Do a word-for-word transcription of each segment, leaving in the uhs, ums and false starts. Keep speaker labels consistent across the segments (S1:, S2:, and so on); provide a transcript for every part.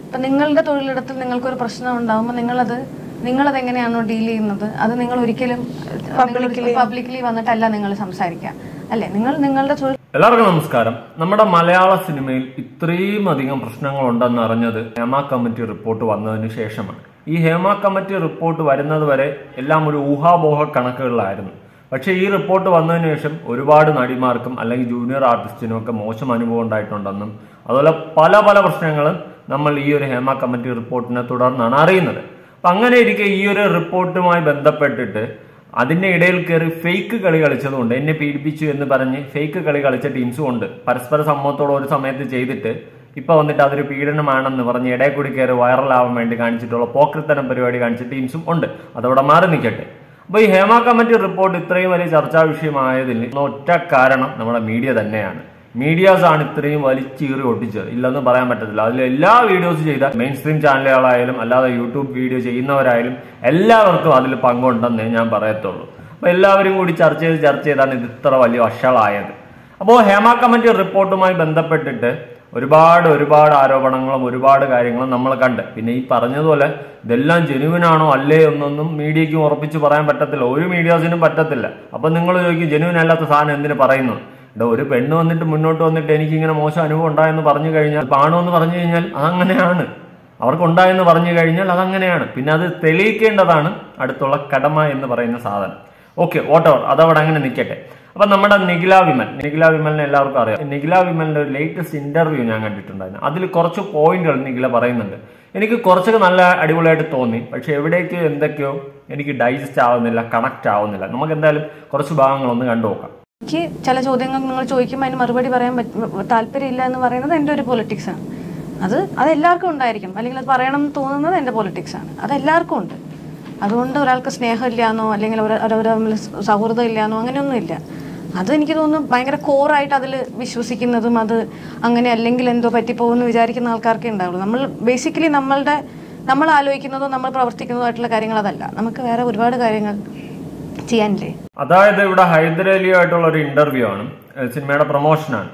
S1: അപ്പം നിങ്ങളുടെ തൊഴിലിടത്തിൽ നിങ്ങൾക്കൊരു പ്രശ്നം ഉണ്ടാകുമ്പോൾ നിങ്ങളത് നിങ്ങളത് എങ്ങനെയാണോ ഡീൽ ചെയ്യുന്നത് അത് നിങ്ങൾ ഒരിക്കലും പബ്ലിക്കലി വന്നിട്ടല്ല നിങ്ങൾ സംസാരിക്കുക അല്ലേ? നിങ്ങൾ നിങ്ങളുടെ തൊഴിൽ.
S2: എല്ലാവർക്കും നമസ്കാരം. നമ്മുടെ മലയാള സിനിമയിൽ ഇത്രയും അധികം പ്രശ്നങ്ങൾ ഉണ്ടെന്ന് അറിഞ്ഞത് ഹേമ കമ്മിറ്റി റിപ്പോർട്ട് വന്നതിന് ശേഷമാണ്. ഈ ഹേമ കമ്മിറ്റി റിപ്പോർട്ട് വരുന്നത് വരെ എല്ലാം ഒരു ഊഹാപോഹ കണക്കുകളിലായിരുന്നു. പക്ഷേ ഈ റിപ്പോർട്ട് വന്നതിന് ശേഷം ഒരുപാട് നടിമാർക്കും അല്ലെങ്കിൽ ജൂനിയർ ആർട്ടിസ്റ്റിനും ഒക്കെ മോശം അനുഭവം ഉണ്ടായിട്ടുണ്ടെന്നും അതുപോലെ പല പല പ്രശ്നങ്ങളും നമ്മൾ ഈ ഒരു ഹേമ കമ്മിറ്റി റിപ്പോർട്ടിനെ തുടർന്നാണ് അറിയുന്നത്. അപ്പം അങ്ങനെ ഇരിക്കെ ഈ ഒരു റിപ്പോർട്ടുമായി ബന്ധപ്പെട്ടിട്ട് അതിന്റെ ഇടയിൽ കയറി ഫേക്ക് കളി കളിച്ചതുകൊണ്ട് എന്നെ പീഡിപ്പിച്ചു എന്ന് പറഞ്ഞ് ഫേക്ക് കളി കളിച്ച ടീംസും ഉണ്ട്. പരസ്പര സമ്മതത്തോടെ ഒരു സമയത്ത് ചെയ്തിട്ട് ഇപ്പൊ വന്നിട്ട് അതൊരു പീഡനമാണെന്ന് പറഞ്ഞ് ഇടയിൽ കൂടി കയറി വൈറലാവാൻ വേണ്ടി കാണിച്ചിട്ടുള്ള പോക്രിത്തരം പരിപാടി കാണിച്ച ടീംസും ഉണ്ട്. അതവിടെ മാറി നിൽക്കട്ടെ. അപ്പൊ ഈ ഹേമ കമ്മിറ്റി റിപ്പോർട്ട് ഇത്രയും വലിയ ചർച്ചാ വിഷയമായതിൽ ഒറ്റ കാരണം നമ്മുടെ മീഡിയ തന്നെയാണ്. മീഡിയാസ് ആണ് ഇത്രയും വലിച്ചീറി ഒട്ടിച്ചത്, ഇല്ലെന്ന് പറയാൻ പറ്റത്തില്ല. അതിൽ എല്ലാ വീഡിയോസ് ചെയ്ത മെയിൻ സ്ട്രീം ചാനലുകളായാലും അല്ലാതെ യൂട്യൂബ് വീഡിയോ ചെയ്യുന്നവരായാലും എല്ലാവർക്കും അതിൽ പങ്കുണ്ടെന്നേ ഞാൻ പറയത്തുള്ളൂ. അപ്പൊ എല്ലാവരും കൂടി ചർച്ച ചെയ്ത് ചർച്ച ചെയ്താണ് ഇത് ഇത്ര വലിയ വഷളായത്. അപ്പോൾ ഹേമ കമ്മിറ്റി റിപ്പോർട്ടുമായി ബന്ധപ്പെട്ടിട്ട് ഒരുപാട് ഒരുപാട് ആരോപണങ്ങളും ഒരുപാട് കാര്യങ്ങളും നമ്മൾ കണ്ട്. പിന്നെ ഈ പറഞ്ഞതുപോലെ ഇതെല്ലാം ജെനുവിനാണോ അല്ലേ എന്നൊന്നും മീഡിയയ്ക്കും ഉറപ്പിച്ച് പറയാൻ പറ്റത്തില്ല, ഒരു മീഡിയാസിനും പറ്റത്തില്ല. അപ്പൊ നിങ്ങൾ ചോദിക്കും ജെനുവിൻ അല്ലാത്ത സാധനം എന്തിനു പറയുന്നു? ഇവിടെ ഒരു പെണ്ണ് വന്നിട്ട് മുന്നോട്ട് വന്നിട്ട് എനിക്ക് ഇങ്ങനെ മോശം അനുഭവം ഉണ്ടായെന്ന് പറഞ്ഞു കഴിഞ്ഞാൽ, പാണമെന്ന് പറഞ്ഞു കഴിഞ്ഞാൽ അതങ്ങനെയാണ്, അവർക്കുണ്ടായെന്ന് പറഞ്ഞു കഴിഞ്ഞാൽ അതങ്ങനെയാണ്. പിന്നെ അത് തെളിയിക്കേണ്ടതാണ് അടുത്തുള്ള കടമ എന്ന് പറയുന്ന സാധനം. ഓക്കെ, വോട്ടവർ, അതവിടെ അങ്ങനെ നിൽക്കട്ടെ. അപ്പൊ നമ്മുടെ നിഖില വിമൽ നിഖില വിമലിനെ എല്ലാവർക്കും അറിയാം. നിഖില വിമലിന്റെ ഒരു ലേറ്റസ്റ്റ് ഇന്റർവ്യൂ ഞാൻ കണ്ടിട്ടുണ്ടായിരുന്നു. അതിൽ കുറച്ച് പോയിന്റുകൾ നിഖില പറയുന്നുണ്ട്. എനിക്ക് കുറച്ചൊക്കെ നല്ല അടിപൊളിയായിട്ട് തോന്നി. പക്ഷെ എവിടേക്ക് എന്തൊക്കെയോ എനിക്ക് ഡൈജസ്റ്റ് ആവുന്നില്ല, കണക്ട് ആവുന്നില്ല. നമുക്ക് എന്തായാലും കുറച്ച് ഭാഗങ്ങളൊന്ന് കണ്ടു നോക്കാം.
S1: എനിക്ക് ചില ചോദ്യങ്ങൾ നിങ്ങൾ ചോദിക്കുമ്പോൾ അതിന് മറുപടി പറയാൻ താല്പര്യമില്ല എന്ന് പറയുന്നത് എൻ്റെ ഒരു പൊളിറ്റിക്സ് ആണ്. അത് അത് എല്ലാവർക്കും ഉണ്ടായിരിക്കും, അല്ലെങ്കിൽ അത് പറയണം എന്ന് തോന്നുന്നത് എൻ്റെ പൊളിറ്റിക്സ് ആണ്. അത് എല്ലാവർക്കും ഉണ്ട്. അതുകൊണ്ട് ഒരാൾക്ക് സ്നേഹമില്ലാന്നോ അല്ലെങ്കിൽ ഓരോ സൗഹൃദം ഇല്ലാന്നോ അങ്ങനെയൊന്നുമില്ല. അത് എനിക്ക് തോന്നുന്നു ഭയങ്കര കോറായിട്ട് അതിൽ വിശ്വസിക്കുന്നതും അത് അങ്ങനെ അല്ലെങ്കിൽ എന്തോ പറ്റിപ്പോകുമെന്ന് വിചാരിക്കുന്ന ആൾക്കാർക്കേ ഉണ്ടാവുള്ളൂ. നമ്മൾ ബേസിക്കലി നമ്മളുടെ നമ്മൾ ആലോചിക്കുന്നതോ നമ്മൾ പ്രവർത്തിക്കുന്നതോ ആയിട്ടുള്ള കാര്യങ്ങൾ അതല്ല. നമുക്ക് വേറെ ഒരുപാട് കാര്യങ്ങൾ ചെയ്യാനില്ലേ.
S2: അതായത് ഇവിടെ ഹൈദരലിയായിട്ടുള്ള ഒരു ഇന്റർവ്യൂ ആണ്, സിനിമയുടെ പ്രൊമോഷനാണ്.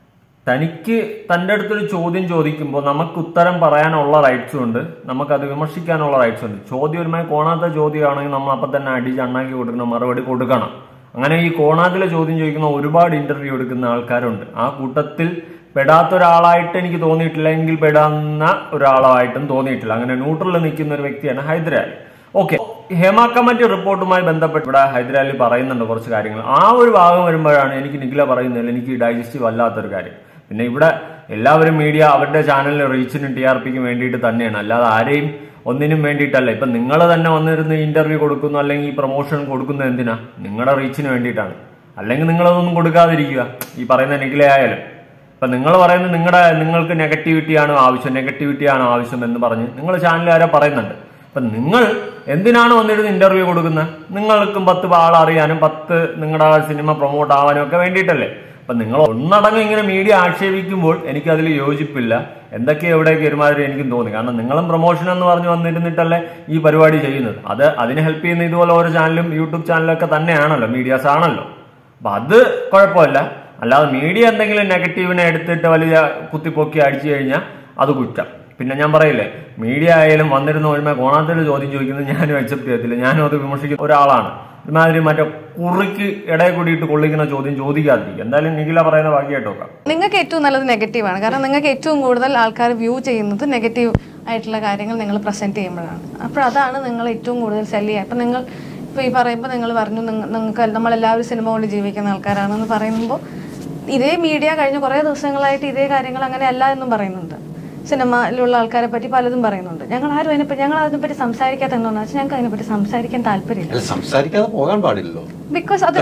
S2: തനിക്ക് തൻ്റെ അടുത്തൊരു ചോദ്യം ചോദിക്കുമ്പോൾ നമുക്ക് ഉത്തരം പറയാനുള്ള റൈറ്റ്സും ഉണ്ട്, നമുക്കത് വിമർശിക്കാനുള്ള റൈറ്റ്സും ഉണ്ട്. ചോദ്യം ഒരുമായി കോണാത്ത ചോദ്യമാണെങ്കിൽ നമ്മൾ അപ്പം തന്നെ അടിച്ച് അണ്ണാക്കി കൊടുക്കുന്ന മറുപടി കൊടുക്കണം. അങ്ങനെ ഈ കോണാത്തിലെ ചോദ്യം ചോദിക്കുന്ന ഒരുപാട് ഇന്റർവ്യൂ എടുക്കുന്ന ആൾക്കാരുണ്ട്. ആ കൂട്ടത്തിൽ പെടാത്ത ഒരാളായിട്ട് എനിക്ക് തോന്നിയിട്ടില്ലെങ്കിൽ പെടാവുന്ന ഒരാളായിട്ടും തോന്നിയിട്ടില്ല. അങ്ങനെ ന്യൂട്രലിൽ നിൽക്കുന്ന ഒരു വ്യക്തിയാണ് ഹൈദരാലി. ഓക്കെ, ഹേമ കമ്മിറ്റി റിപ്പോർട്ടുമായി ബന്ധപ്പെട്ട് ഇവിടെ ഹൈദരാലി പറയുന്നുണ്ട് കുറച്ച് കാര്യങ്ങൾ. ആ ഒരു ഭാഗം വരുമ്പോഴാണ് എനിക്ക് നിഖില പറയുന്നതിൽ എനിക്ക് ഡൈജസ്റ്റീവ് അല്ലാത്തൊരു കാര്യം. പിന്നെ ഇവിടെ എല്ലാവരും മീഡിയ അവരുടെ ചാനലിന് റീച്ചിനും ടി ആർ പിക്കും വേണ്ടിയിട്ട് തന്നെയാണ്, അല്ലാതെ ആരെയും ഒന്നിനും വേണ്ടിയിട്ടല്ല. ഇപ്പൊ നിങ്ങൾ തന്നെ വന്നിരുന്ന് ഇന്റർവ്യൂ കൊടുക്കുന്നു അല്ലെങ്കിൽ പ്രൊമോഷൻ കൊടുക്കുന്നത് എന്തിനാ? നിങ്ങളുടെ റീച്ചിന് വേണ്ടിയിട്ടാണ്. അല്ലെങ്കിൽ നിങ്ങളതൊന്നും കൊടുക്കാതിരിക്കുക. ഈ പറയുന്ന നിഖില ആയാലും ഇപ്പൊ നിങ്ങൾ പറയുന്നത് നിങ്ങളുടെ നിങ്ങൾക്ക് നെഗറ്റിവിറ്റിയാണ് ആവശ്യം നെഗറ്റിവിറ്റിയാണ് ആവശ്യം എന്ന് പറഞ്ഞ് നിങ്ങൾ ചാനലുകാരെ പറയുന്നുണ്ട്. അപ്പൊ നിങ്ങൾ എന്തിനാണ് വന്നിരുന്ന് ഇന്റർവ്യൂ കൊടുക്കുന്നത്? നിങ്ങൾക്കും പത്ത് ആൾ അറിയാനും പത്ത് നിങ്ങളുടെ സിനിമ പ്രൊമോട്ട് ആവാനും ഒക്കെ വേണ്ടിയിട്ടല്ലേ? അപ്പൊ നിങ്ങൾ ഒന്നടങ്കം ഇങ്ങനെ മീഡിയ ആക്ഷേപിക്കുമ്പോൾ എനിക്ക് അതിൽ യോജിപ്പില്ല. എന്തൊക്കെ എവിടെയൊക്കെ ഒരുമാതിരി എനിക്കും തോന്നി. കാരണം നിങ്ങളും പ്രൊമോഷൻ എന്ന് പറഞ്ഞു വന്നിരുന്നിട്ടല്ലേ ഈ പരിപാടി ചെയ്യുന്നത്. അത് അതിനെ ഹെൽപ്പ് ചെയ്യുന്ന ഇതുപോലെ ഓരോ ചാനലും യൂട്യൂബ് ചാനലൊക്കെ തന്നെയാണല്ലോ, മീഡിയാസ് ആണല്ലോ. അപ്പൊ അത് കുഴപ്പമില്ല. അല്ലാതെ മീഡിയ എന്തെങ്കിലും നെഗറ്റീവിനെ എടുത്തിട്ട് വലിയ കുത്തിപ്പൊക്കി അടിച്ചു കഴിഞ്ഞാൽ അത് കുറ്റം. പിന്നെ ഞാൻ പറയില്ലേ, മീഡിയ ആയാലും വന്നിരുന്ന ഒരുമ കോണാത്തിൽ ചോദ്യം ചോദിക്കുന്നത് ഞാനും അക്സെപ്റ്റ് ചെയ്യത്തില്ല. ഞാനും അത് വിമർശിക്കുന്ന ഒരാളാണ്. ഒരുമാതിരി മറ്റേ കുറിക്ക് ഇടയിൽ കൂടിയിട്ട് കൊള്ളിക്കുന്ന ചോദ്യം ചോദിക്കാതിരിക്കും. എന്തായാലും നിഖില പറയുന്ന ബാക്കിയായിട്ട് നോക്കാം.
S1: നിങ്ങൾക്ക് ഏറ്റവും നല്ലത് നെഗറ്റീവാണ്. കാരണം നിങ്ങൾക്ക് ഏറ്റവും കൂടുതൽ ആൾക്കാർ വ്യൂ ചെയ്യുന്നത് നെഗറ്റീവ് ആയിട്ടുള്ള കാര്യങ്ങൾ നിങ്ങൾ പ്രസന്റ് ചെയ്യുമ്പോഴാണ്. അപ്പോൾ അതാണ് നിങ്ങൾ ഏറ്റവും കൂടുതൽ സെല് ചെയ്യുക. അപ്പം നിങ്ങൾ ഇപ്പോൾ ഈ പറയുമ്പോൾ നിങ്ങൾ പറഞ്ഞു നിങ്ങൾക്ക് നമ്മളെല്ലാവരും സിനിമ കൊണ്ട് ജീവിക്കുന്ന ആൾക്കാരാണെന്ന് പറയുമ്പോൾ ഇതേ മീഡിയ കഴിഞ്ഞ കുറേ ദിവസങ്ങളായിട്ട് ഇതേ കാര്യങ്ങൾ അങ്ങനെ അല്ല എന്നും പറയുന്നുണ്ട്. സിനിമയിലുള്ള ആൾക്കാരെ പറ്റി പലതും പറയുന്നുണ്ട്. ഞങ്ങൾ ആരും അതിനെപ്പറ്റി ഞങ്ങൾ അതിനെപ്പറ്റി സംസാരിക്കാത്ത എന്താണെന്ന് വെച്ചാൽ ഞങ്ങൾക്ക് അതിനെപ്പറ്റി സംസാരിക്കാൻ താല്പര്യമില്ല.
S3: സംസാരിക്കാതെ പോകാൻ പാടില്ലല്ലോ.
S1: ബിക്കോസ് അത്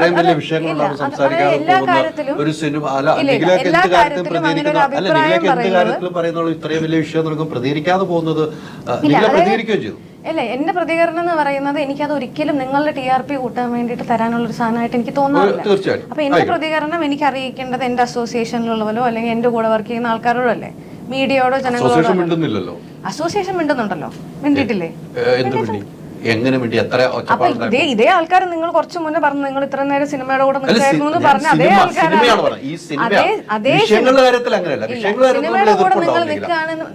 S1: എല്ലാ കാര്യത്തിലും എല്ലാ കാര്യത്തിലും അങ്ങനെ ഒരു അഭിപ്രായം പറയുന്നത്
S3: ഇത്രയും വലിയ വിഷയം പ്രതികരിക്കാതെ പോകുന്നത് പ്രതികരിക്കുകയും ചെയ്തു.
S1: അല്ലേ, എന്റെ പ്രതികരണം എന്ന് പറയുന്നത് എനിക്കത് ഒരിക്കലും നിങ്ങളുടെ ടി ആർ പി കൂട്ടാൻ വേണ്ടിയിട്ട് തരാനുള്ള ഒരു സാധനമായിട്ട് എനിക്ക് തോന്നാറില്ല. അപ്പൊ എന്റെ പ്രതികരണം എനിക്ക് അറിയിക്കേണ്ടത് എന്റെ അസോസിയേഷനിലുള്ളവരോ അല്ലെങ്കിൽ എന്റെ കൂടെ വർക്ക് ചെയ്യുന്ന ആൾക്കാരോടോ അല്ലേ, മീഡിയയോടോ ജനങ്ങളോടോ. അസോസിയേഷൻ മിണ്ടുന്നുണ്ടല്ലോ, മിണ്ടിട്ടില്ലേ?
S3: എങ്ങനെ വേണ്ടി എത്ര
S1: അപ്പൊ ഇതേ ഇതേ ആൾക്കാർ നിങ്ങൾ കുറച്ചു മുന്നേ പറഞ്ഞു നിങ്ങൾ ഇത്ര നേരം സിനിമയുടെ കൂടെ നിൽക്കായിരുന്നു എന്ന് പറഞ്ഞ അതേ ആൾക്കാരാണ് സിനിമയുടെ കൂടെ നിങ്ങൾ നിൽക്കുകയാണെന്ന്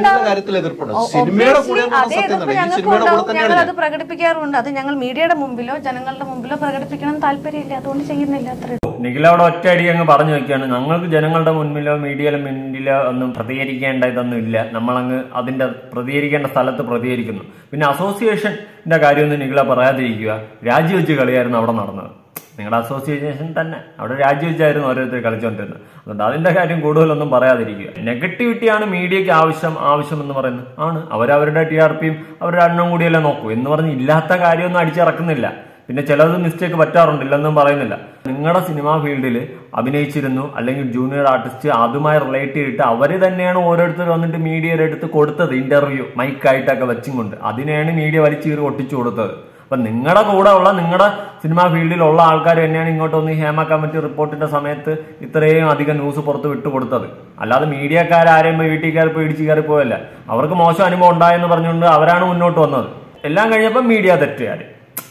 S1: എതിർപ്പുണ്ടാവും. ഞങ്ങൾ അത് പ്രകടിപ്പിക്കാറുണ്ട്. അത് ഞങ്ങൾ മീഡിയയുടെ മുമ്പിലോ ജനങ്ങളുടെ മുമ്പിലോ പ്രകടിപ്പിക്കണം താല്പര്യമില്ല, അതുകൊണ്ട് ചെയ്യുന്നില്ല. അത്ര
S2: നിഖില അവിടെ ഒറ്റയടി അങ്ങ് പറഞ്ഞു വെക്കുകയാണ്, ഞങ്ങൾക്ക് ജനങ്ങളുടെ മുൻപിലോ മീഡിയയിലോ മുന്നിലോ ഒന്നും പ്രതികരിക്കേണ്ട ഇതൊന്നും ഇല്ല, നമ്മളങ്ങ് അതിന്റെ പ്രതികരിക്കേണ്ട സ്ഥലത്ത് പ്രതികരിക്കുന്നു. പിന്നെ അസോസിയേഷന്റെ കാര്യമൊന്നും നിഖില പറയാതിരിക്കുക, രാജിവെച്ച് കളിയായിരുന്നു അവിടെ നടന്നത്. നിങ്ങളുടെ അസോസിയേഷൻ തന്നെ അവിടെ രാജിവെച്ചായിരുന്നു ഓരോരുത്തർ കളിച്ചുകൊണ്ടിരുന്നത്. അതുകൊണ്ട് അതിന്റെ കാര്യം കൂടുതലൊന്നും പറയാതിരിക്കുക. നെഗറ്റിവിറ്റിയാണ് മീഡിയയ്ക്ക് ആവശ്യം ആവശ്യം എന്ന് പറയുന്നത് ആണ്. അവരവരുടെ ടി ആർ പിയും അവരുടെ എണ്ണം കൂടിയല്ലേ നോക്കൂ എന്ന് പറഞ്ഞ് ഇല്ലാത്ത കാര്യമൊന്നും അടിച്ചിറക്കുന്നില്ല. പിന്നെ ചിലത് മിസ്റ്റേക്ക് പറ്റാറുണ്ട്, ഇല്ലെന്നും പറയുന്നില്ല. നിങ്ങളുടെ സിനിമാ ഫീൽഡിൽ അഭിനയിച്ചിരുന്നു അല്ലെങ്കിൽ ജൂനിയർ ആർട്ടിസ്റ്റ് അതുമായി റിലേറ്റ് ചെയ്തിട്ട് അവർ തന്നെയാണ് ഓരോരുത്തർ വന്നിട്ട് മീഡിയയുടെ അടുത്ത് കൊടുത്തത് ഇന്റർവ്യൂ മൈക്കായിട്ടൊക്കെ വെച്ചും കൊണ്ട്. അതിനെയാണ് മീഡിയ വലിച്ചീറി ഒട്ടിച്ചു കൊടുത്തത്. അപ്പൊ നിങ്ങളുടെ കൂടെ ഉള്ള നിങ്ങളുടെ സിനിമാ ഫീൽഡിലുള്ള ആൾക്കാർ തന്നെയാണ് ഇങ്ങോട്ട് വന്ന് ഹേമ കമ്മിറ്റി റിപ്പോർട്ടിന്റെ സമയത്ത് ഇത്രയും അധികം ന്യൂസ് പുറത്ത് വിട്ടുകൊടുത്തത്. അല്ലാതെ മീഡിയക്കാരും വീട്ടിൽ കയറി പോയി ഇടിച്ചു കയറി പോയല്ല. അവർക്ക് മോശം അനുഭവം ഉണ്ടായെന്ന് പറഞ്ഞുകൊണ്ട് അവരാണ് മുന്നോട്ട് വന്നത്. എല്ലാം കഴിഞ്ഞപ്പോൾ മീഡിയ തെറ്റുകാർ.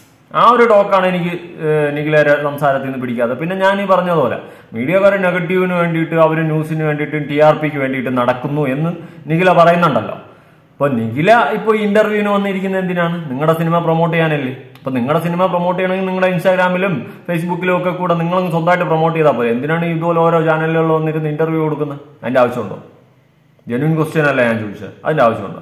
S2: ആ ഒരു ടോക്കാണ് എനിക്ക് നിഖിലയുടെ സംസാരത്തിൽ നിന്ന് പിടിക്കാതെ. പിന്നെ ഞാൻ ഈ പറഞ്ഞതുപോലെ മീഡിയക്കാരെ നെഗറ്റീവിന് വേണ്ടിയിട്ട് അവർ ന്യൂസിന് വേണ്ടിയിട്ടും ടി ആർ പിക്ക് വേണ്ടിയിട്ട് നടക്കുന്നു എന്ന് നിഖില പറയുന്നുണ്ടല്ലോ. അപ്പൊ നിഖില ഇപ്പൊ ഇന്റർവ്യൂവിന് വന്നിരിക്കുന്നത് എന്തിനാണ്? നിങ്ങളുടെ സിനിമ പ്രൊമോട്ട് ചെയ്യാനല്ലേ. അപ്പൊ നിങ്ങളുടെ സിനിമ പ്രൊമോട്ട് ചെയ്യണമെങ്കിൽ നിങ്ങളുടെ ഇൻസ്റ്റാഗ്രാമിലും ഫേസ്ബുക്കിലും ഒക്കെ കൂടെ നിങ്ങൾ സ്വന്തമായിട്ട് പ്രൊമോട്ട് ചെയ്താൽ പോലെ. എന്തിനാണ് ഇതുപോലെ ഓരോ ചാനലുകളിൽ വന്നിരുന്ന് ഇന്റർവ്യൂ കൊടുക്കുന്നത്? അതിന്റെ ആവശ്യമുണ്ടോ? ജെന്യൂൻ ക്വസ്റ്റ്യൻ അല്ല ഞാൻ ചോദിച്ചത്. അതിന്റെ ആവശ്യമുണ്ടോ?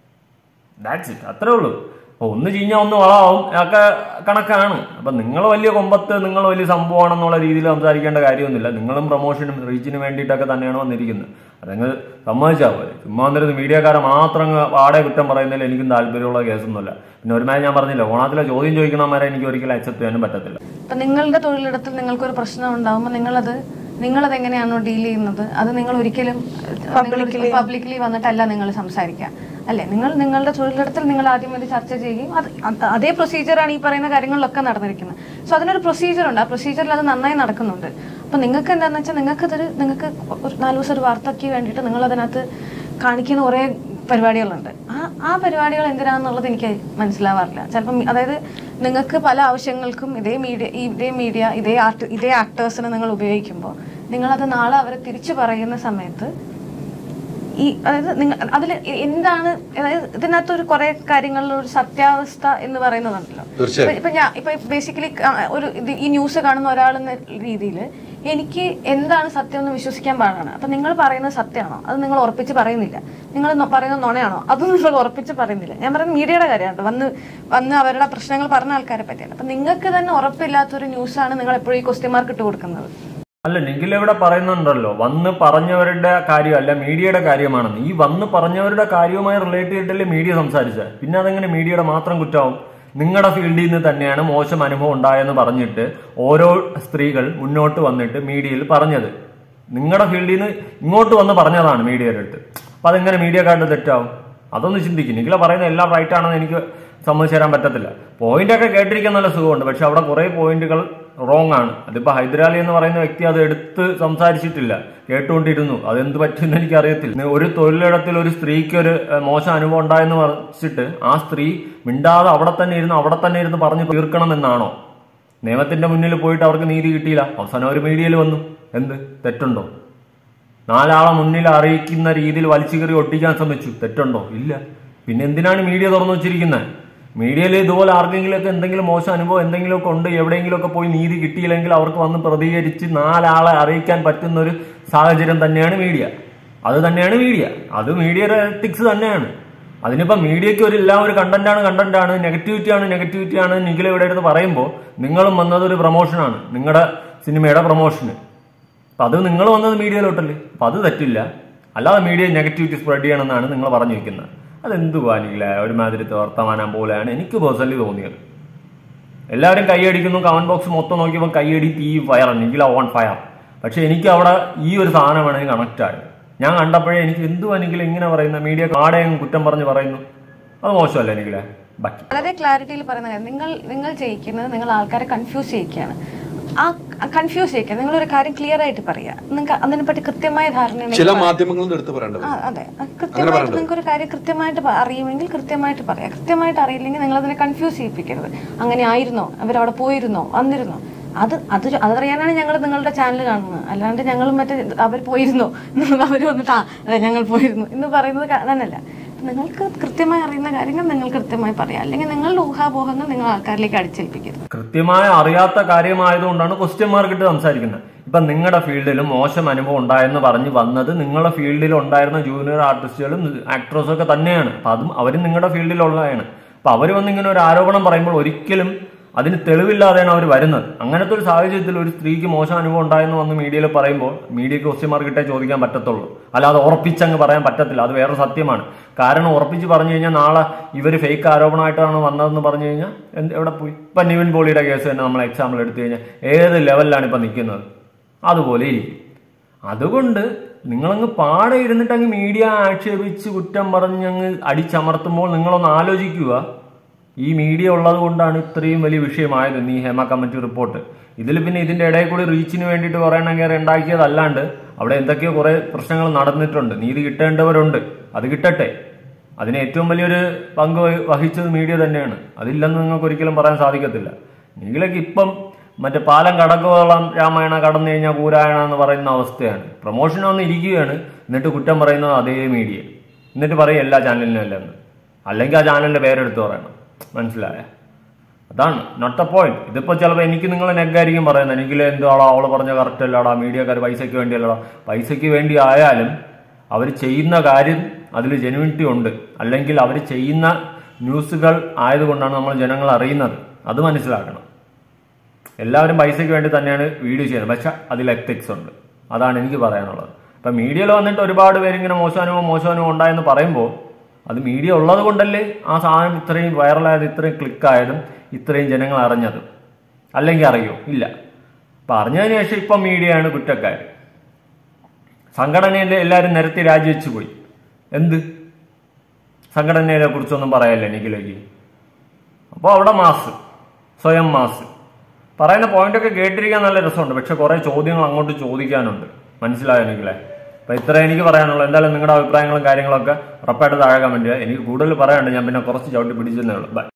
S2: ദാറ്റ്സ് ഇറ്റ്, അത്രേ ഉള്ളൂ. അപ്പൊ ഒന്ന് ചീഞ്ഞാൽ ഒന്ന് വളമാവും ഒക്കെ കണക്കാണ്. അപ്പൊ നിങ്ങൾ വലിയ കൊമ്പത്ത് നിങ്ങൾ വലിയ സംഭവമാണെന്നുള്ള രീതിയിൽ സംസാരിക്കേണ്ട കാര്യമൊന്നുമില്ല. നിങ്ങളും പ്രൊമോഷനും റീച്ചിന് വേണ്ടിയിട്ടൊക്കെ തന്നെയാണ് വന്നിരിക്കുന്നത്. അതങ്ങ് സമ്മതിച്ചാൽ പോലെ. ചുമ്മാ വന്നിരുന്ന് മീഡിയക്കാരെ മാത്രം പാടെ കുറ്റം പറയുന്നതിൽ എനിക്കും താല്പര്യമുള്ള കേസൊന്നുമില്ല. പിന്നെ ഒരുമാതിരി ഞാൻ പറഞ്ഞില്ല, ഓണത്തിലെ ചോദ്യം ചോദിക്കണമാരെ എനിക്ക് ഒരിക്കലും അക്സെപ്റ്റ് ചെയ്യാനും പറ്റത്തില്ല.
S1: അപ്പൊ നിങ്ങളുടെ തൊഴിലിടത്തിൽ നിങ്ങൾക്കൊരു പ്രശ്നം ഉണ്ടാകുമ്പോൾ നിങ്ങളത് നിങ്ങളത് എങ്ങനെയാണോ ഡീൽ ചെയ്യുന്നത് അത് നിങ്ങൾ ഒരിക്കലും പബ്ലിക്കലി വന്നിട്ടല്ല നിങ്ങൾ സംസാരിക്കുക അല്ലെ. നിങ്ങൾ നിങ്ങളുടെ തൊഴിലിടത്തിൽ നിങ്ങൾ ആദ്യം ഇത് ചർച്ച ചെയ്യുകയും അത് അതേ പ്രൊസീജിയറാണ് ഈ പറയുന്ന കാര്യങ്ങളിലൊക്കെ നടന്നിരിക്കുന്നത്. സോ അതിനൊരു പ്രൊസീജിയർ ഉണ്ട്. ആ പ്രൊസീജിയറിൽ അത് നന്നായി നടക്കുന്നുണ്ട്. അപ്പൊ നിങ്ങൾക്ക് എന്താണെന്ന് വെച്ചാൽ നിങ്ങൾക്ക് അതൊരു നിങ്ങൾക്ക് ഒരു നാല് ദിവസം ഒരു വാർത്തയ്ക്ക് വേണ്ടിയിട്ട് നിങ്ങൾ അതിനകത്ത് കാണിക്കുന്ന കുറേ പരിപാടികളുണ്ട്. ആ ആ പരിപാടികൾ എന്തിനാണെന്നുള്ളത് എനിക്ക് മനസ്സിലാവാറില്ല. ചിലപ്പം അതായത് നിങ്ങൾക്ക് പല ആവശ്യങ്ങൾക്കും ഇതേ മീഡിയ ഇതേ മീഡിയ ഇതേ ആർട്ട് ഇതേ ആക്ടേഴ്സിനെ നിങ്ങൾ ഉപയോഗിക്കുമ്പോൾ നിങ്ങളത് നാളെ അവരെ തിരിച്ചു പറയുന്ന സമയത്ത് ഈ അതായത് നിങ്ങൾ അതിൽ എന്താണ് അതായത് ഇതിനകത്തൊരു കുറെ കാര്യങ്ങളിലുള്ള ഒരു സത്യാവസ്ഥ എന്ന് പറയുന്നതുണ്ടല്ലോ. ഇപ്പൊ ഞാൻ ഇപ്പൊ ബേസിക്കലി ഒരു ഈ ന്യൂസ് കാണുന്ന ഒരാളെന്ന രീതിയിൽ എനിക്ക് എന്താണ് സത്യം എന്ന് വിശ്വസിക്കാൻ പാടാണ്. അപ്പൊ നിങ്ങൾ പറയുന്നത് സത്യമാണോ അത് നിങ്ങൾ ഉറപ്പിച്ച് പറയുന്നില്ല. നിങ്ങൾ പറയുന്നത് നുണയാണോ അതും നിങ്ങൾ ഉറപ്പിച്ച് പറയുന്നില്ല. ഞാൻ പറയുന്നത് മീഡിയയുടെ കാര്യമാണ്. വന്ന് വന്ന് അവരുടെ പ്രശ്നങ്ങൾ പറഞ്ഞ ആൾക്കാരെ പറ്റിയല്ല. അപ്പൊ നിങ്ങൾക്ക് തന്നെ ഉറപ്പില്ലാത്തൊരു ന്യൂസാണ് നിങ്ങൾ എപ്പോഴും ഈ ക്വസ്റ്റ്യൻ മാർക്ക് ഇട്ട് കൊടുക്കുന്നത്.
S2: അല്ല, നിഖിൽ ഇവിടെ പറയുന്നുണ്ടല്ലോ വന്ന് പറഞ്ഞവരുടെ കാര്യമല്ല മീഡിയയുടെ കാര്യമാണെന്ന്. ഈ വന്ന് പറഞ്ഞവരുടെ കാര്യവുമായി റിലേറ്റ് ചെയ്തിട്ടല്ലേ മീഡിയ സംസാരിച്ചത്. പിന്നെ അതെങ്ങനെ മീഡിയയുടെ മാത്രം കുറ്റമാവും? നിങ്ങളുടെ ഫീൽഡിൽ നിന്ന് തന്നെയാണ് മോശം അനുഭവം ഉണ്ടായെന്ന് പറഞ്ഞിട്ട് ഓരോ സ്ത്രീകൾ മുന്നോട്ട് വന്നിട്ട് മീഡിയയിൽ പറഞ്ഞത്. നിങ്ങളുടെ ഫീൽഡിൽ നിന്ന് ഇങ്ങോട്ട് വന്ന് പറഞ്ഞതാണ് മീഡിയയുടെ അടുത്ത്. അപ്പൊ അതെങ്ങനെ മീഡിയക്കാരുടെ തെറ്റാവും? അതൊന്ന് ചിന്തിക്കും. നിഖില പറയുന്ന എല്ലാം റൈറ്റ് ആണെന്ന് എനിക്ക് സമ്മതിച്ചു തരാൻ പറ്റത്തില്ല. പോയിന്റൊക്കെ കേട്ടിരിക്കാൻ നല്ല സുഖമുണ്ട്, പക്ഷെ അവിടെ കുറെ പോയിന്റുകൾ റോങ് ആണ്. അതിപ്പോ ഹൈദരാലി എന്ന് പറയുന്ന വ്യക്തി അത് എടുത്ത് സംസാരിച്ചിട്ടില്ല, കേട്ടുകൊണ്ടിരുന്നു. അതെന്ത് പറ്റുമെന്ന് എനിക്ക് അറിയത്തില്ല. ഒരു തൊഴിലിടത്തിൽ ഒരു സ്ത്രീക്ക് ഒരു മോശം അനുഭവം ഉണ്ടായെന്ന് പറഞ്ഞിട്ട് ആ സ്ത്രീ മിണ്ടാതെ അവിടെ തന്നെ ഇരുന്ന് അവിടെ തന്നെ ഇരുന്ന് പറഞ്ഞു തീർക്കണമെന്നാണോ? നിയമത്തിന്റെ മുന്നിൽ പോയിട്ട് അവർക്ക് നീതി കിട്ടിയില്ല. അവസാനം ഒരു മീഡിയയിൽ വന്നു. എന്ത് തെറ്റുണ്ടോ? നാലാളെ മുന്നിൽ അറിയിക്കുന്ന രീതിയിൽ വലിച്ചു കയറി ഒട്ടിക്കാൻ ശ്രമിച്ചു. തെറ്റുണ്ടോ? ഇല്ല. പിന്നെ എന്തിനാണ് മീഡിയ തുറന്നു വെച്ചിരിക്കുന്നത്? മീഡിയയിൽ ഇതുപോലെ ആർക്കെങ്കിലുമൊക്കെ എന്തെങ്കിലും മോശം അനുഭവം എന്തെങ്കിലുമൊക്കെ ഉണ്ട്, എവിടെയെങ്കിലുമൊക്കെ പോയി നീതി കിട്ടിയില്ലെങ്കിൽ അവർക്ക് വന്ന് പ്രതികരിച്ച് നാലാളെ അറിയിക്കാൻ പറ്റുന്ന ഒരു സാഹചര്യം തന്നെയാണ് മീഡിയ. അത് തന്നെയാണ് മീഡിയ. അത് മീഡിയയുടെ എത്തിക്സ് തന്നെയാണ്. അതിനിപ്പോ മീഡിയയ്ക്ക് ഒരു എല്ലാം ഒരു കണ്ടന്റാണ് കണ്ടന്റാണ് നെഗറ്റിവിറ്റിയാണ് നെഗറ്റിവിറ്റിയാണ് നിഖില ഇവിടെ എടുത്ത് പറയുമ്പോൾ നിങ്ങളും വന്നത് ഒരു പ്രൊമോഷനാണ്, നിങ്ങളുടെ സിനിമയുടെ പ്രൊമോഷന്. അപ്പൊ അത് നിങ്ങൾ വന്നത് മീഡിയയിലോട്ടല്ലേ. അപ്പൊ അത് തെറ്റില്ല. അല്ലാതെ മീഡിയ നെഗറ്റിവിറ്റി സ്പ്രെഡ് ചെയ്യണമെന്നാണ് നിങ്ങൾ പറഞ്ഞു വെക്കുന്നത്. അതെന്തുവാ നിഖില ഒരുമാതിരി വർത്തമാനം പോലെയാണ് എനിക്ക് പേഴ്സണലി തോന്നിയത്. എല്ലാവരും കൈയടിക്കുന്നു, കമന്റ് ബോക്സ് മൊത്തം നോക്കിയപ്പോൾ കൈയടി തീ ഫയർ, നിഖില ഓൺ ഫയർ. പക്ഷെ എനിക്ക് അവിടെ ഈ ഒരു സാധനം വേണമെങ്കിൽ കണക്ട് ആയത് ഞാൻ കണ്ടപ്പോഴേ എനിക്ക് എന്തുവാ നിഖില ഇങ്ങനെ പറയുന്ന മീഡിയ ആടെയും കുറ്റം പറഞ്ഞ് പറയുന്നു. അത് മോശമല്ലേ നിഖില? ബാക്കി
S1: വളരെ ക്ലാരിറ്റിയിൽ പറയുന്ന കാര്യം നിങ്ങൾ നിങ്ങൾ ചെയ്യിക്കുന്നത് നിങ്ങൾ ആൾക്കാരെ കൺഫ്യൂസ് ചെയ്യിക്കുകയാണ്. ആ കൺഫ്യൂസ് ചെയ്യിക്കുക. നിങ്ങളൊരു കാര്യം ക്ലിയർ ആയിട്ട് പറയുക. നിങ്ങൾക്ക് അതിനെപ്പറ്റി കൃത്യമായ ധാരണ
S3: ചില മാധ്യമങ്ങളിൽ എടുത്ത് പറയേണ്ടത്.
S1: അതെ, കൃത്യമായിട്ട് നിങ്ങൾക്ക് ഒരു കാര്യം കൃത്യമായിട്ട് അറിയുമെങ്കിൽ കൃത്യമായിട്ട് പറയാം. കൃത്യമായിട്ട് അറിയില്ലെങ്കിൽ നിങ്ങൾ അതിനെ കൺഫ്യൂസ് ചെയ്യിപ്പിക്കരുത്. അങ്ങനെ ആയിരുന്നോ, അവരവിടെ പോയിരുന്നോ, വന്നിരുന്നോ, അത് അത് അതറിയാനാണ് ഞങ്ങൾ നിങ്ങളുടെ ചാനൽ കാണുന്നത്. അല്ലാണ്ട് ഞങ്ങൾ മറ്റേ അവർ പോയിരുന്നോ, അവർ വന്നിട്ട് ആ അതെ ഞങ്ങൾ പോയിരുന്നു എന്ന് പറയുന്നത് കാണാനല്ല. നിങ്ങൾക്ക് കൃത്യമായി അറിയുന്ന കാര്യങ്ങൾ നിങ്ങൾ കൃത്യമായി പറയാം. അല്ലെങ്കിൽ നിങ്ങളുടെ ഊഹാപോഹങ്ങൾ നിങ്ങൾ ആൾക്കാരിലേക്ക് അടിച്ചേൽപ്പിക്കരുത്.
S2: കൃത്യമായി അറിയാത്ത കാര്യമായതുകൊണ്ടാണ് ക്വസ്റ്റ്യൻ മാർക്ക് ഇട്ട് സംസാരിക്കുന്നത്. ഇപ്പൊ നിങ്ങളുടെ ഫീൽഡിലും മോശം അനുഭവം ഉണ്ടായെന്ന് പറഞ്ഞ് വന്നത് നിങ്ങളുടെ ഫീൽഡിൽ ഉണ്ടായിരുന്ന ജൂനിയർ ആർട്ടിസ്റ്റുകളും ആക്ട്രസും ഒക്കെ തന്നെയാണ്. അപ്പൊ അതും അവരും നിങ്ങളുടെ ഫീൽഡിലുള്ളതാണ്. അപ്പൊ അവർ വന്ന് ഇങ്ങനെ ഒരു ആരോപണം പറയുമ്പോൾ ഒരിക്കലും അതിന് തെളിവില്ലാതെയാണ് അവർ വരുന്നത്. അങ്ങനത്തെ ഒരു സാഹചര്യത്തിൽ ഒരു സ്ത്രീക്ക് മോശം അനുഭവം ഉണ്ടായെന്ന് വന്ന് മീഡിയയിൽ പറയുമ്പോൾ മീഡിയക്ക് ക്വസ്റ്റ്യൻ മാർക്ക് ഇട്ടേ ചോദിക്കാൻ പറ്റത്തുള്ളൂ. അല്ലാതെ ഉറപ്പിച്ചങ്ങ് പറയാൻ പറ്റത്തില്ല. അത് വേറെ സത്യമാണ്. കാരണം ഉറപ്പിച്ച് പറഞ്ഞു കഴിഞ്ഞാൽ നാളെ ഇവർ ഫേക്ക് ആരോപണമായിട്ടാണ് വന്നതെന്ന് പറഞ്ഞു കഴിഞ്ഞാൽ എവിടെ പോയി? ഇപ്പൊ നിവിൻ പോളിയുടെ കേസ് തന്നെ നമ്മൾ എക്സാമ്പിൾ എടുത്തു കഴിഞ്ഞാൽ ഏത് ലെവലിലാണ് ഇപ്പൊ നിൽക്കുന്നത്? അതുപോലെ ഇരിക്കും. അതുകൊണ്ട് നിങ്ങളങ്ങ് പാടെ ഇരുന്നിട്ട് അങ്ങ് മീഡിയ ആക്ഷേപിച്ച് കുറ്റം പറഞ്ഞങ്ങ് അടിച്ചമർത്തുമ്പോൾ നിങ്ങളൊന്ന് ആലോചിക്കുക. ഈ മീഡിയ ഉള്ളത് കൊണ്ടാണ് ഇത്രയും വലിയ വിഷയമായത് ഈ ഹേമ കമ്മിറ്റി റിപ്പോർട്ട്. ഇതിൽ പിന്നെ ഇതിന്റെ ഇടയിൽ കൂടി റീച്ചിന് വേണ്ടിയിട്ട് കുറെ എണ്ണം കയറി ഉണ്ടാക്കിയതല്ലാണ്ട് അവിടെ എന്തൊക്കെയോ കുറെ പ്രശ്നങ്ങൾ നടന്നിട്ടുണ്ട്. നീതി കിട്ടേണ്ടവരുണ്ട്, അത് കിട്ടട്ടെ. അതിന് ഏറ്റവും വലിയൊരു പങ്ക് വഹിച്ചത് മീഡിയ തന്നെയാണ്. അതില്ലെന്ന് നിങ്ങൾക്ക് ഒരിക്കലും പറയാൻ സാധിക്കത്തില്ല. നീലയ്ക്ക് ഇപ്പം മറ്റേ പാലം കടക്കോളം രാമായണ കടന്നു കഴിഞ്ഞാൽ കൂരായണ എന്ന് പറയുന്ന അവസ്ഥയാണ്. പ്രൊമോഷൻ വന്ന് ഇരിക്കുകയാണ്, എന്നിട്ട് കുറ്റം പറയുന്നത് അതേ മീഡിയ. എന്നിട്ട് പറയും എല്ലാ ചാനലിനും അല്ലെന്ന്. അല്ലെങ്കിൽ ആ ചാനലിന്റെ പേരെടുത്ത് പറയണം. മനസ്സിലായ? അതാണ് നോട്ട് എ പോയിന്റ്. ഇതിപ്പോ ചിലപ്പോൾ എനിക്ക് നിങ്ങൾ നെഗായിരിക്കും പറയുന്നത്. എനിക്കില്ല എന്താണോ അവള് പറഞ്ഞ കറക്റ്റ് അല്ലാടാ, മീഡിയക്കാർ പൈസയ്ക്ക് വേണ്ടിയല്ലടാ. പൈസയ്ക്ക് വേണ്ടി ആയാലും അവർ ചെയ്യുന്ന കാര്യം അതിൽ ജെനുവിനിറ്റി ഉണ്ട്. അല്ലെങ്കിൽ അവർ ചെയ്യുന്ന ന്യൂസുകൾ ആയതുകൊണ്ടാണ് നമ്മൾ ജനങ്ങൾ അറിയുന്നത്. അത് മനസ്സിലാക്കണം. എല്ലാവരും പൈസയ്ക്ക് വേണ്ടി തന്നെയാണ് വീഡിയോ ചെയ്യുന്നത്, പക്ഷെ അതിൽ എത്തിക്സ് ഉണ്ട്. അതാണ് എനിക്ക് പറയാനുള്ളത്. ഇപ്പൊ മീഡിയയിൽ വന്നിട്ട് ഒരുപാട് പേരിങ്ങനെ മോശാനുഭവം മോശാനുഭവം ഉണ്ടായെന്ന് പറയുമ്പോൾ അത് മീഡിയ ഉള്ളത് കൊണ്ടല്ലേ ആ സാധനം ഇത്രയും വൈറലായത്, ഇത്രയും ക്ലിക്കായതും ഇത്രയും ജനങ്ങൾ അറിഞ്ഞതും. അല്ലെങ്കിൽ അറിയോ? ഇല്ല. അപ്പൊ അറിഞ്ഞതിന് ശേഷം ഇപ്പൊ മീഡിയയാണ് കുറ്റക്കാർ. സംഘടനയിലെ എല്ലാവരും നിരത്തി രാജിവെച്ചു പോയി. എന്ത് സംഘടനയെ കുറിച്ചൊന്നും പറയല്ലേ എനിക്കിലേക്ക്? അപ്പോൾ അവിടെ മാസ്, സ്വയം മാസ്. പറയുന്ന പോയിന്റൊക്കെ കേട്ടിരിക്കാൻ നല്ല രസമുണ്ട്, പക്ഷെ കുറെ ചോദ്യങ്ങൾ അങ്ങോട്ട് ചോദിക്കാനുണ്ട്. മനസ്സിലായോ എനിക്കില്ലേ? അപ്പൊ ഇത്ര എനിക്ക് പറയാനുള്ളൂ. എന്തായാലും നിങ്ങളുടെ അഭിപ്രായങ്ങളും കാര്യങ്ങളൊക്കെ ഉറപ്പായിട്ട് താഴെ കമന്റ് ചെയ്യുക. എനിക്ക് കൂടുതൽ പറയാനുണ്ട്, ഞാൻ പിന്നെ കുറച്ച് ചവിട്ടി പിടിച്ചെന്നേ ഉള്ളൂ. ബൈ.